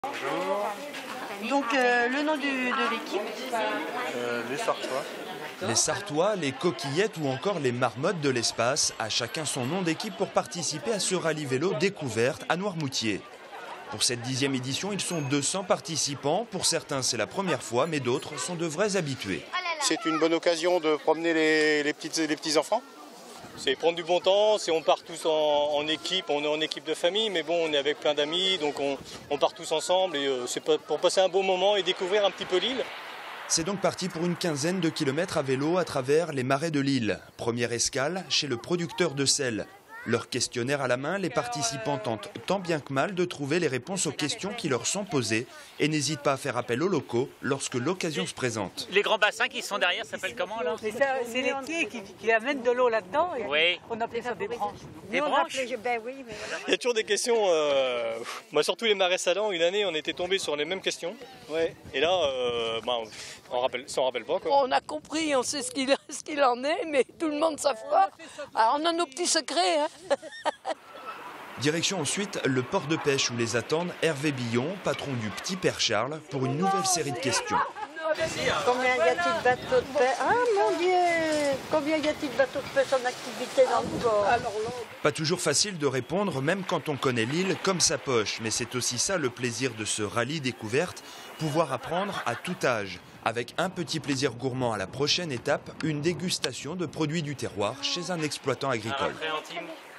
Bonjour. Donc le nom de l'équipe Les Sartois. Les Sartois, les Coquillettes ou encore les Marmottes de l'espace, à chacun son nom d'équipe pour participer à ce rallye vélo découverte à Noirmoutier. Pour cette 10e édition, ils sont 200 participants. Pour certains, c'est la première fois, mais d'autres sont de vrais habitués. C'est une bonne occasion de promener les petits enfants. C'est prendre du bon temps, on part tous en équipe, on est en équipe de famille, mais bon, on est avec plein d'amis, donc on part tous ensemble et c'est pour passer un bon moment et découvrir un petit peu l'île. C'est donc parti pour une quinzaine de kilomètres à vélo à travers les marais de l'île. Première escale chez le producteur de sel. Leur questionnaire à la main, les participants tentent tant bien que mal de trouver les réponses aux questions qui leur sont posées et n'hésitent pas à faire appel aux locaux lorsque l'occasion se présente. Les grands bassins qui sont derrière s'appellent comment là? C'est les pieds qui amènent de l'eau là-dedans et Oui. on appelait ça des branches. Des branches? Il y a toujours des questions, moi surtout les marais salants, une année on était tombé sur les mêmes questions, ouais. Et là on s'en rappelle pas quoi. On a compris, on sait ce qu'il en est, mais tout le monde ne sait pas. Alors on a nos petits secrets. Hein. Direction ensuite le port de pêche où les attendent Hervé Billon, patron du Petit Père Charles, pour une nouvelle série de questions. Combien y a-t-il de bateaux de pêche? Ah mon Dieu! Combien y a-t-il de bateaux de pêche en activité dans le port? Pas toujours facile de répondre, même quand on connaît l'île comme sa poche. Mais c'est aussi ça le plaisir de ce rallye découverte, pouvoir apprendre à tout âge. Avec un petit plaisir gourmand à la prochaine étape, une dégustation de produits du terroir chez un exploitant agricole.